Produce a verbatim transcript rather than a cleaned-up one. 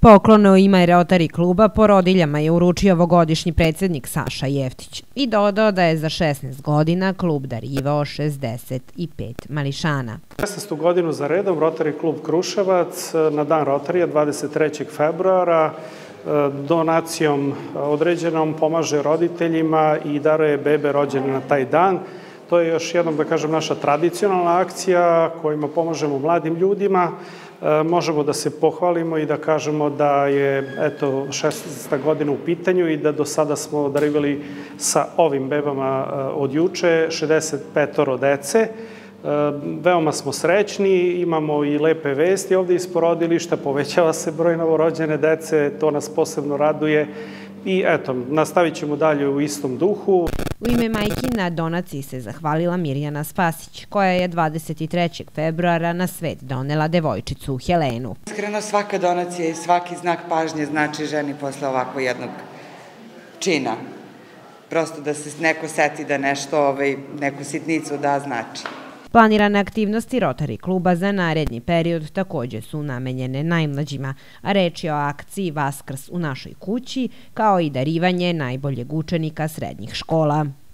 Poklon u ime Rotary kluba porodiljama je uručio ovogodišnji predsjednik Saša Jeftić i dodao da je za šesnaest godina klub darivao šezdeset pet mališana. šesnaestu godinu za redom Rotary klub Kruševac na dan Rotarija dvadeset trećeg februara donacijom određenom pomaže roditeljima i daruje bebe rođene na taj dan. To je još jednom, da kažem, naša tradicionalna akcija kojima pomažemo mladim ljudima. Možemo da se pohvalimo i da kažemo da je eto šesnaesta godina u pitanju i da do sada smo darivali sa ovim bebama od juče šezdeset petoro dece. Veoma smo srećni, imamo i lepe vesti ovde iz porodilišta, povećava se broj novorođene dece, to nas posebno raduje i eto, nastavit ćemo dalje u istom duhu. U ime majki na donaciji se zahvalila Mirjana Spasić, koja je dvadeset trećeg februara na svet donela devojčicu Helenu. Iskreno, svaka donacija i svaki znak pažnje znači ženi posle ovako jednog čina. Prosto da se neko seti da nešto, neku sitnicu da znači. Planirane aktivnosti Rotary kluba za naredni period također su namenjene najmlađima, a reč je o akciji Vaskrs u našoj kući, kao i darivanje najboljeg učenika srednjih škola.